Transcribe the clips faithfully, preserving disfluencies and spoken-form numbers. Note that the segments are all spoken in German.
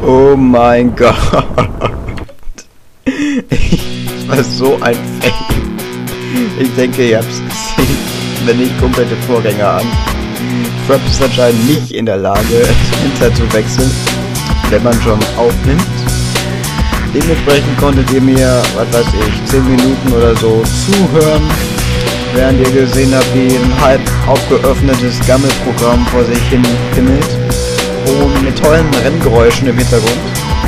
Oh mein Gott. Ich war so ein Fail. Ich denke, ihr habt es gesehen. Wenn nicht, komplette Vorgänger an. Fraps ist anscheinend nicht in der Lage, das Fenster zu wechseln, wenn man schon aufnimmt. Dementsprechend konntet ihr mir, was weiß ich, zehn Minuten oder so zuhören, während ihr gesehen habt, wie ein halb aufgeöffnetes Gammelprogramm vor sich hin pimmelt und mit tollen Renngeräuschen im Hintergrund.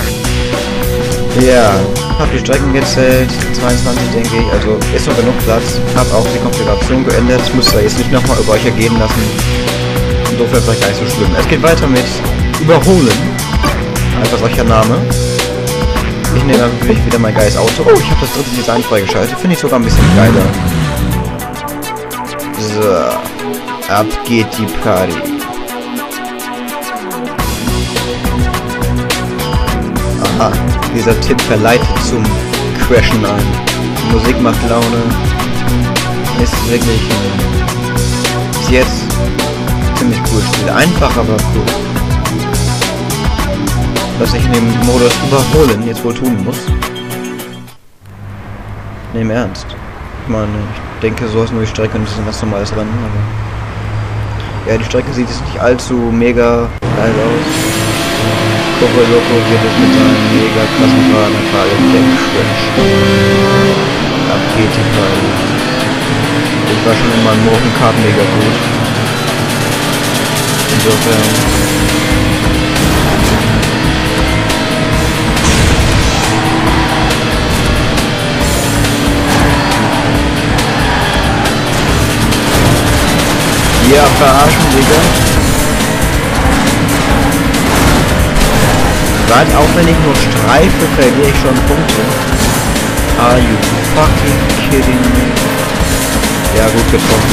Ja, hab die Strecken gezählt, zweiundzwanzig denke ich, also ist noch genug Platz. Hab auch die Konfiguration geändert, ich muss da jetzt nicht nochmal über euch ergehen lassen. Insofern vielleicht gar nicht so schlimm. Es geht weiter mit Überholen. Einfach solcher Name. Ich nehme natürlich wieder mein geiles Auto. Oh, ich habe das dritte Design freigeschaltet. Finde ich sogar ein bisschen geiler. So. Ab geht die Party. Aha. Dieser Tipp verleitet zum Crashen ein. Die Musik macht Laune. Ist wirklich äh, bis jetzt ziemlich cool Spiel. Einfach, aber cool. Was ich in dem Modus Überholen jetzt wohl tun muss. Ne, im Ernst. Ich meine, ich denke, so ist nur die Strecke und das ist ein ganz normales Rennen, aber... Ja, die Strecke sieht jetzt nicht allzu mega geil aus. Coco Loco wird es mit seinem mega krassen Fahren einfach alle weggeschwächt. Ab geht die Party. Ich war schon in meinem Morgen Kart mega gut. Insofern... Ja, verarschen, Digga. Gerade auch wenn ich nur streife, verliere ich schon Punkte. Are you fucking kidding me? Ja, gut getroffen.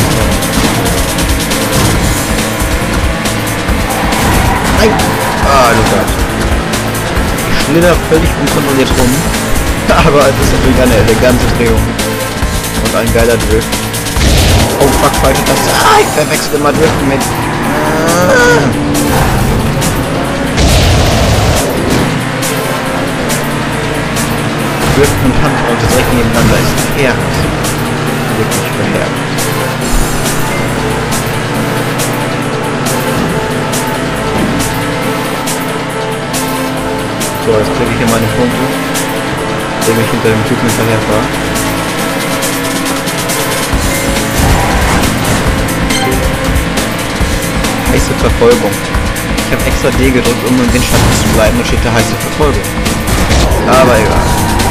Nein! Ah, du Gott. Ich schlitter völlig unkontrolliert rum. Aber es ist natürlich eine elegante Drehung. Und ein geiler Drift. Oh fuck, falsche Taste. Ah, ich verwechsel immer Driften mit... Ah. Driften und Handfront direkt nebeneinander ist verheerend. Wirklich verheerend. So, jetzt kriege ich hier meine Punkte, indem ich hinter dem Typen hinterher fahre. Heiße Verfolgung. Ich habe extra D gedrückt, um im Windschatten zu bleiben, und steht da heiße Verfolgung. Aber egal.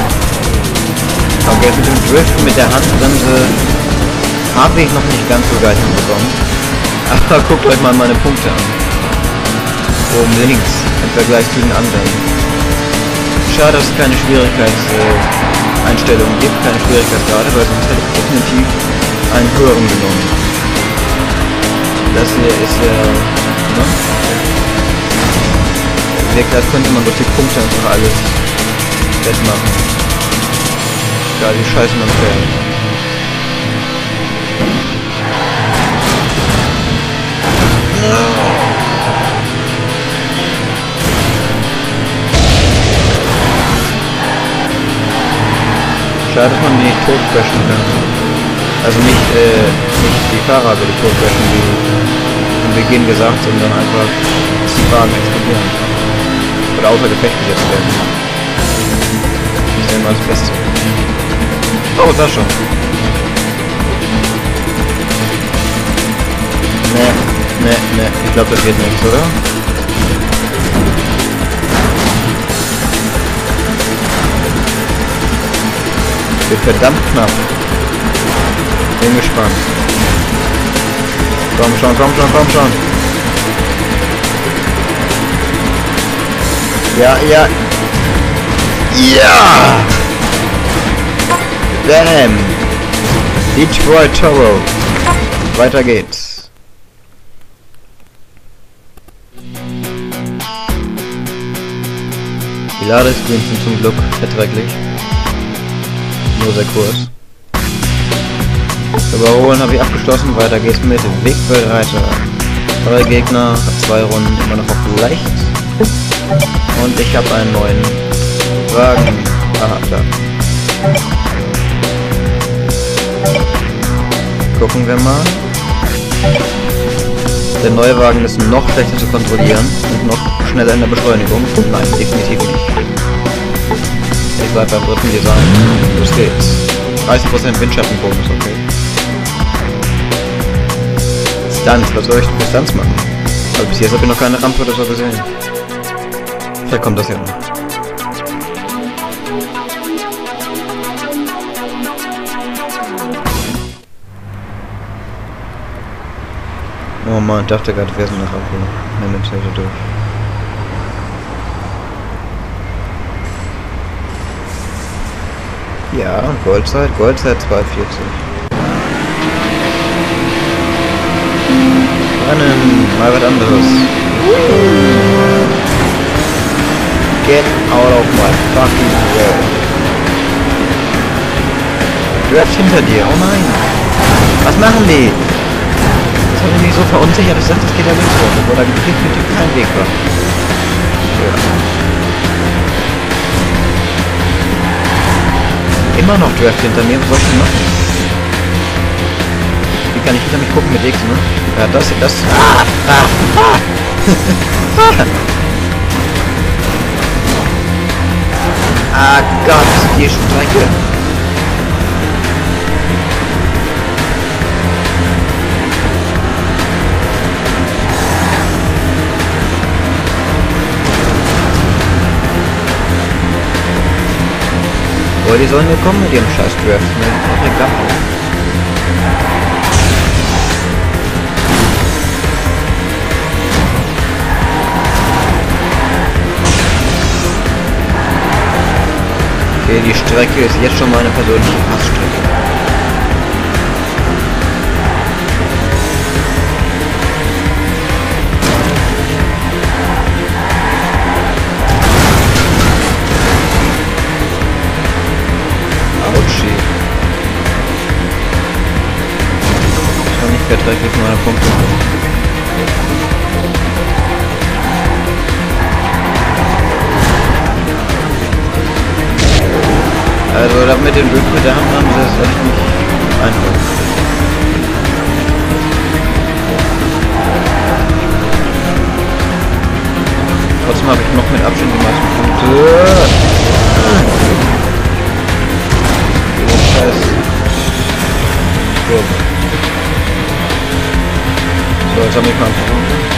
Okay, mit dem Driften mit der Handbremse habe ich noch nicht ganz so geil hinbekommen. Aber guckt euch mal meine Punkte an. Oben links im Vergleich zu den anderen. Schade, dass es keine Schwierigkeitseinstellungen gibt, keine Schwierigkeitsgrade, weil sonst hätte ich definitiv einen höheren genommen. Das hier ist ja, ne? Wirklich, das könnte man durch die Punkte einfach alles wettmachen. Egal, wie scheiße man fährt. Schade, dass man die nicht totcrashen kann. Also nicht, äh, nicht die Fahrer will ich totcrashen, wie im Beginn gesagt, sondern einfach, dass die Wagen explodieren. Oder außer Gefecht gesetzt werden. Das ist immer das Beste. Oh, das schon. Ne, ne, ne, ich glaube, das wird nichts, oder? Wird verdammt knapp. Bin gespannt. Komm schon, komm schon, komm schon. Ja, ja. Ja! Damn! Detroit Toro. Weiter geht's. Die Ladescreens sind zum Glück verträglich. Nur sehr kurz. Überholen habe ich abgeschlossen, weiter geht's mit Wegbereiter. Drei Gegner, zwei Runden, immer noch auf leicht. Und ich habe einen neuen Wagen. Aha, da. Gucken wir mal. Der neue Wagen ist noch schlechter zu kontrollieren und noch schneller in der Beschleunigung. Nein, definitiv nicht. Ich bleib beim dritten Design. Los geht's. dreißig Prozent Windschattenbonus, okay. Stunts, was soll ich für Stunts machen? Aber bis jetzt habe ich noch keine Rampe oder so gesehen. Vielleicht kommt das ja noch. Oh man, ich dachte gerade, wir sind nach Rampe. Nein, dann zählt er durch. Ja, Goldzeit, Goldzeit zweiundvierzig. Rennen, mal was anderes. Get out of my fucking way. Draft hinter dir, oh nein. Was machen die? Das hat mich so verunsichert, ich dachte, das geht ja links rum, obwohl da definitiv kein Weg war. Ja. Immer noch Draft hinter mir, was soll ich denn machen? Wie kann ich hinter mich gucken mit X, ne? Ja, das, das... Ah! Ah! Ah! Ah Gott, die Strecke! Oh, die sollen ja kommen mit ihrem scheiß Draft, ne? Auch egal. Okay, die Strecke ist jetzt schon meine persönliche Hassstrecke. Autschi. Das war nicht verträglich für meine Punkte. Also das mit dem Glück mit der Hand haben sie es echt nicht einfach. Trotzdem habe ich noch mit Abstand die meisten Punkte. Diese scheiß Kurve. So, jetzt haben wir mal ein paar Punkte.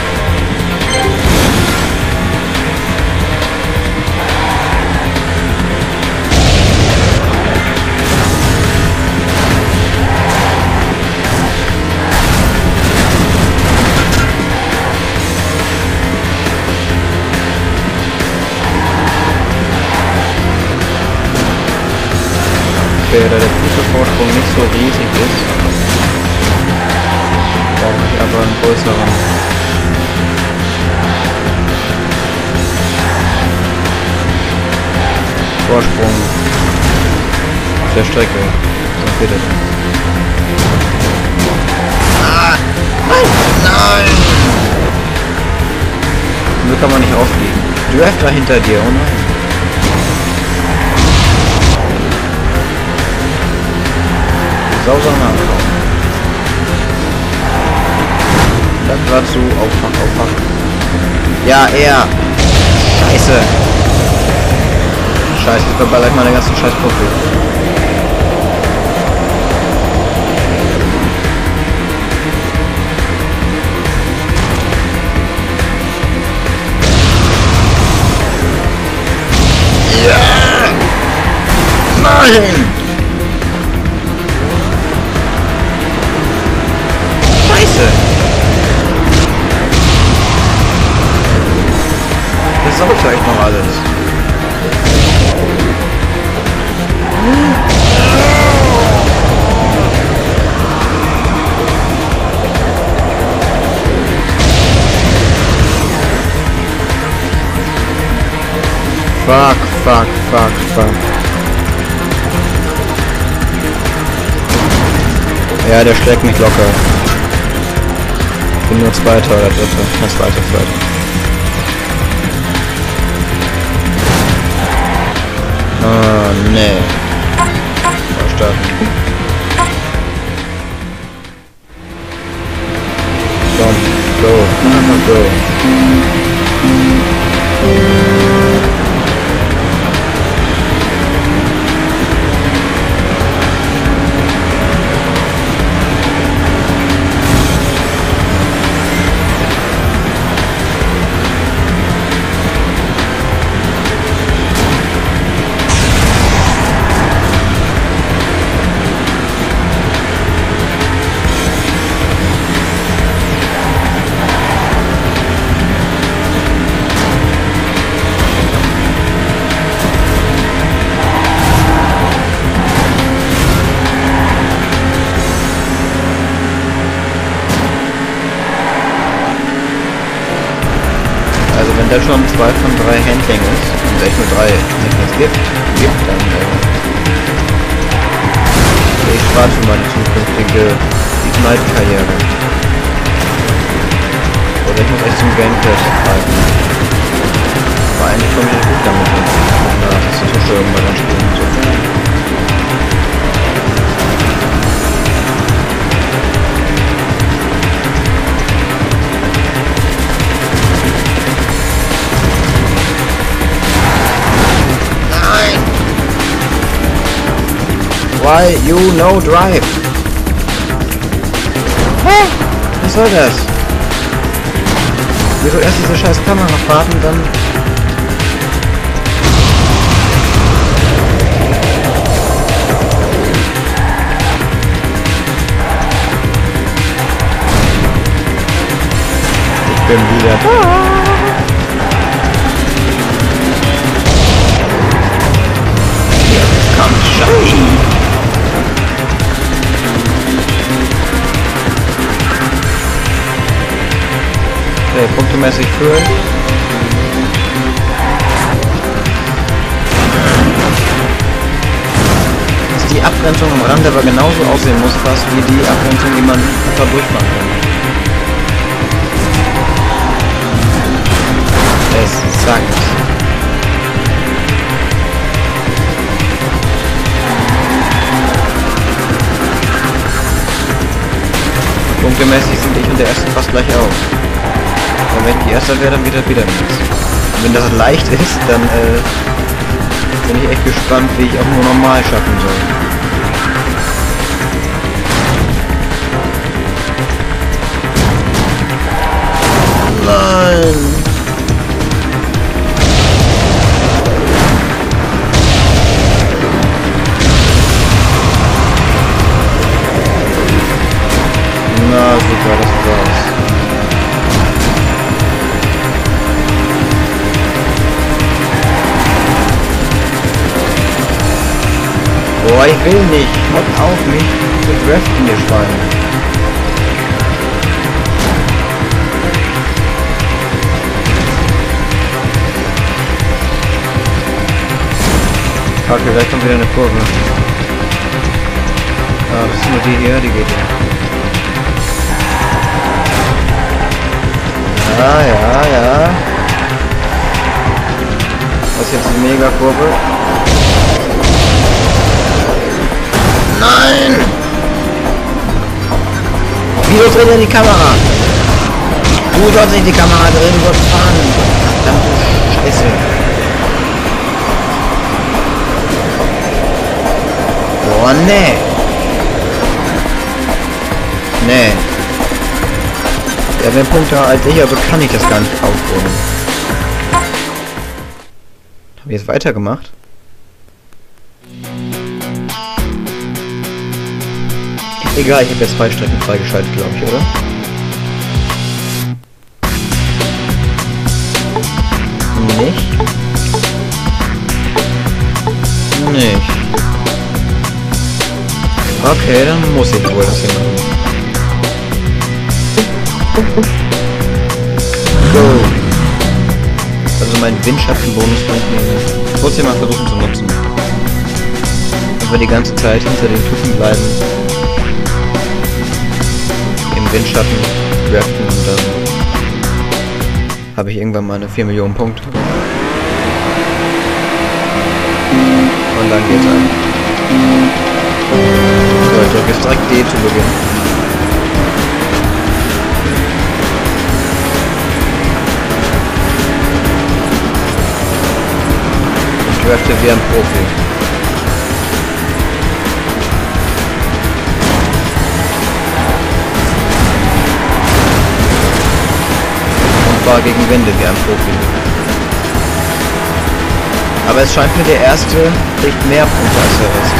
Da der Punktevorsprung nicht so riesig ist, brauche ich aber einen größeren. Vorsprung auf der Strecke. So geht das. Ah! Nein! Nein! So kann man nicht aufliegen. Draft da hinter dir, oh nein. Sauser nachkommen. Das war zu aufwach, aufwach. Ja, er. Scheiße. Scheiße, ich verballert meine ganzen Scheißpunkte. Ja. Nein! Das saugt ja echt noch alles. Fuck, fuck, fuck, fuck. Ja, der schlägt mich locker. Ich bin nur Zweiter oder Dritter. Das Zweiter, Zweiter. Nee. Mal starten. Komm, go. Einfach go. Wenn da schon zwei von drei Handling ist und echt nur drei Handlings gibt, gibt dann äh, ich spare für meine zukünftige Ignite-Karriere. Oder ich muss echt zum Gamepad greifen. Aber eigentlich komme ich nicht gut damit hin. Na, das ist so schön bei den Spielen so. Why you no drive? Hä? Was soll das? Wieso erst diese scheiß Kamerafahrten, dann... Ich bin wieder da. Jetzt kommt Shiny. Okay, punktemäßig führen. Dass die Abgrenzung am Rand aber genauso aussehen muss, fast wie die Abgrenzung, die man einfach durchfahren kann. Es sagt. Punktemäßig sind ich und der erste fast gleich auf. Aber wenn ich erster wäre, dann wieder wieder nichts. Und wenn das leicht ist, dann äh, bin ich echt gespannt, wie ich auch nur normal schaffen soll. Nein! Na super, das war's. Boah, ich will nicht. Hört auf mich zu draften, ihr Schweine. Okay, gleich kommt wieder eine Kurve. Ah, das ist nur die hier, die geht ja. Ja, ja, ja. Das ist jetzt eine Mega-Kurve. Nein! Wieso dreht er die Kamera? Du sollst nicht die Kamera drehen, du sollst fahren. Verdammte Scheiße. Boah, nee. Nee. Der hat mehr Punkte als ich, also kann ich das gar nicht aufholen. Haben wir jetzt weitergemacht? Egal, ich habe jetzt zwei Strecken freigeschaltet, glaube ich, oder? Nicht? Nicht. Okay, dann muss ich wohl das hier machen. Go! Also mein Windschattenbonus bringt mir trotzdem mal versuchen zu nutzen. Wenn wir die ganze Zeit hinter den Typen bleiben. Windschatten draften und dann habe ich irgendwann mal eine vier Millionen Punkte. Und dann geht's an. So, ich drücke jetzt direkt D zu Beginn. Ich drafte wie ein Profi. Und war gegen Wände wie ein Profi. Aber es scheint mir, der erste kriegt mehr Punkte als der Rest.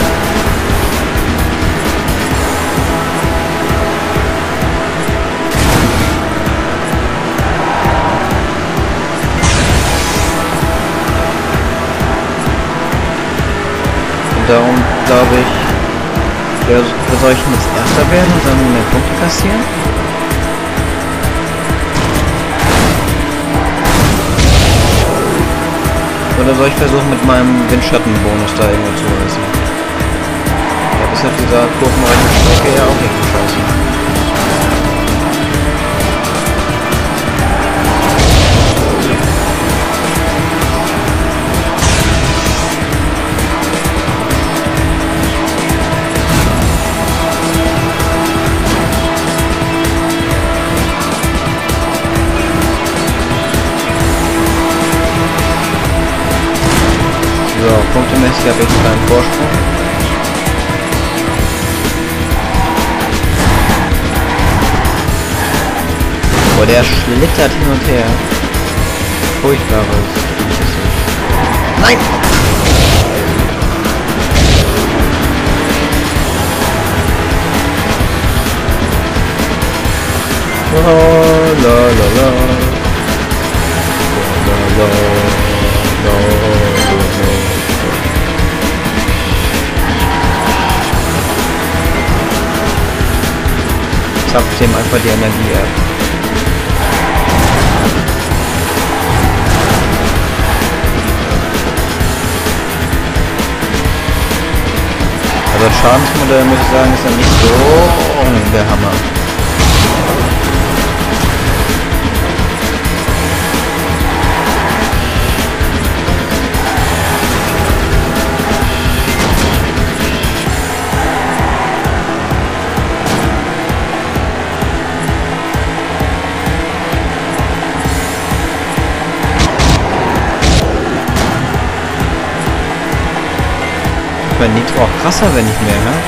Und darum glaube ich, ja, soll ich jetzt Erster werden und dann mehr Punkte kassieren? Oder soll ich versuchen, mit meinem Windschattenbonus da irgendwo zu reißen? Ja, bis auf dieser kurvenreichen Strecke ja auch nicht so scheiße. So, punktemäßig habe ich einen kleinen Vorsprung. Boah, der schlittert hin und her. Furchtbares. Nein! La la la la. La la la la. Zapft dem einfach die Energie ab. Also das Schadensmodell, muss ich sagen, ist ja nicht so oh, der Hammer. Bei Nitro auch krasser, wenn nicht mehr, ne?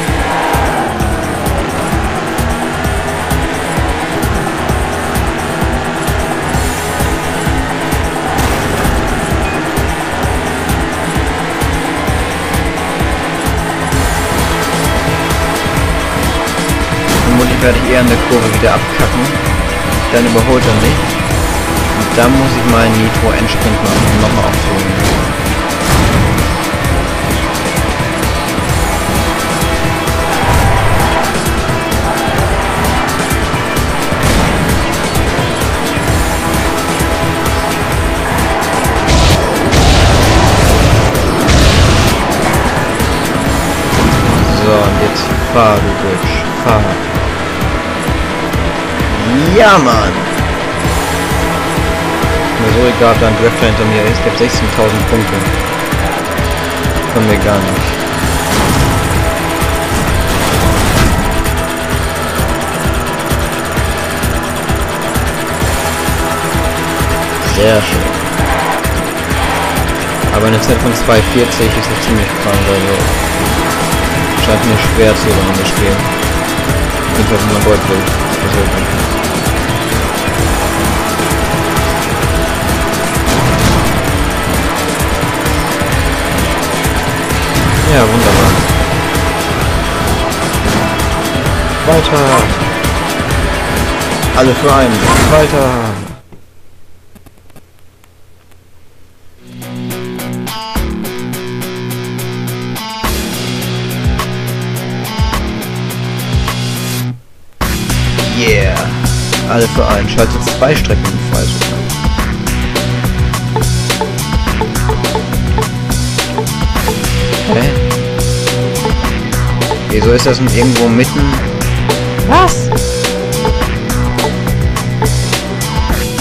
Vermutlich werde ich eher in der Kurve wieder abkacken. Dann überholt er mich. Und dann muss ich meinen Nitro-Endsprint machen, um nochmal aufzuholen. So, und jetzt fahr, du Bitch. Fahr. Ja, Mann! Mir so egal, ob da ein Drifter hinter mir ist. Ich hab sechzehntausend Punkte. Von mir gar nicht. Sehr schön. Aber eine Zeit von zwei vierzig ist noch ziemlich krank, also scheint mir schwer zu sein in das Spiel. Jedenfalls wenn man Gold will. Ja, wunderbar. Weiter! Alle für einen. Weiter! Yeah! Alle für einen. Schaltet zwei Strecken frei sogar. Hä? Wieso ist das denn irgendwo mitten? Was?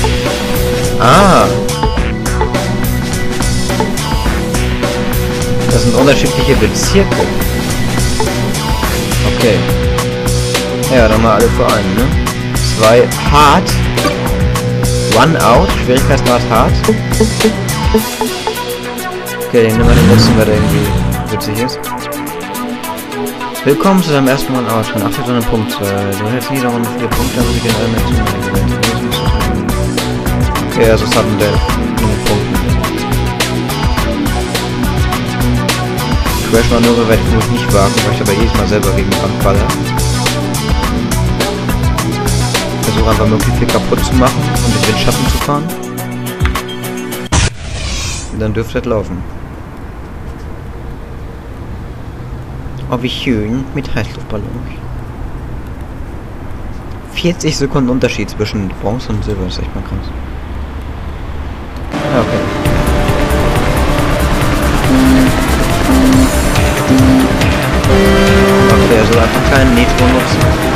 Ah! Das sind unterschiedliche Bezirke. Okay. Ja, dann mal alle für einen, ne? Zwei hart. One out. Schwierigkeitsgrad hart. Okay, den nehmen wir den letzten, weil der irgendwie witzig ist. Willkommen zu deinem ersten One out. Von acht zu einem Punkt. Du hältst nie darum viele Punkte, aber sie gehen alle mit zu. Okay, also es hat einen Delph. Mit Punkten. Crash-Manöver werde ich vermutlich nicht wagen, weil ich aber jedes Mal selber gegen die Wand baller. Versuche einfach möglichst viel kaputt zu machen und durch den Schatten zu fahren. Und dann dürfte es laufen. Oh, wie schön mit Heißluftballons. vierzig Sekunden Unterschied zwischen Bronze und Silber, das ist echt mal krass. Ja, okay. Okay, also einfach keinen Nitro nutzen.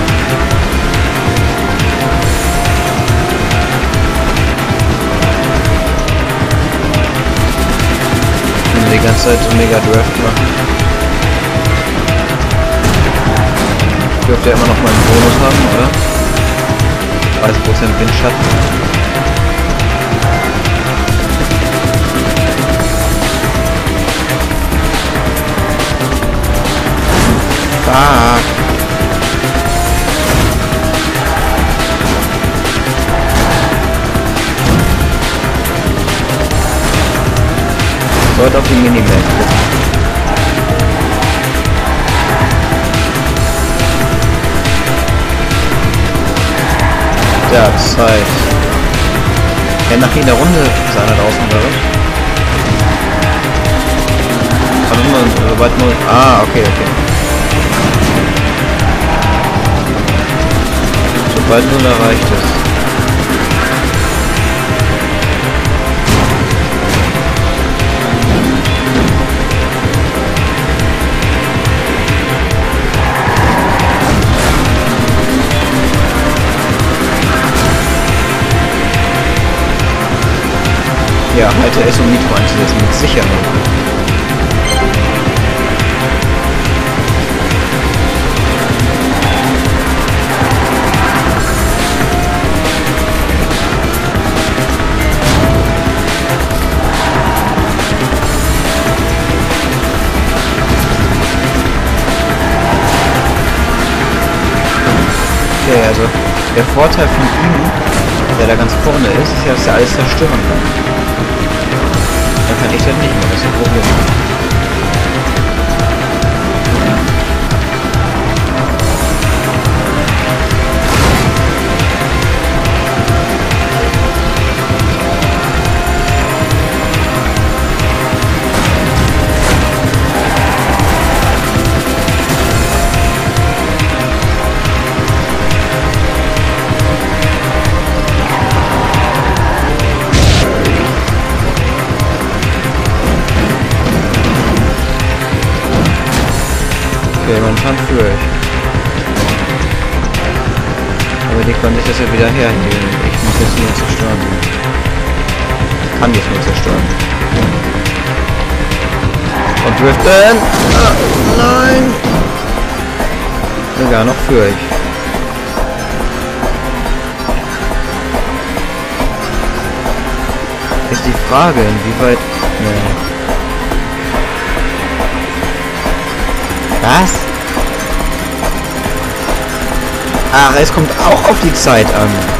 Und die ganze Zeit so mega Draft machen. Dürfte ja immer noch mal einen Bonus haben, oder? dreißig Prozent Windschatten. Fuck. Sollte auf die Minimap gucken. Ja, Zeit. Ja, nach jeder Runde ist einer draußen, oder was? Warte mal, sobald nur... Ah, okay, okay. Sobald nun erreicht ist. Ja, halte S um Nitro einzusetzen, mit Sicherheit. Okay, also der Vorteil von ihm, der da ganz vorne ist, ist ja, dass er alles zerstören kann. Dann kann ich das nicht mehr, das ist ein Problem. Okay, momentan führe ich. Aber die konnte ich das ja wieder herheben. Ich muss jetzt nur zerstören. Ich kann jetzt nur zerstören. Und driften! Ah, nein! Sogar noch führe ich. Ist die Frage, inwieweit... Ne. Was? Ach, es kommt auch auf die Zeit an.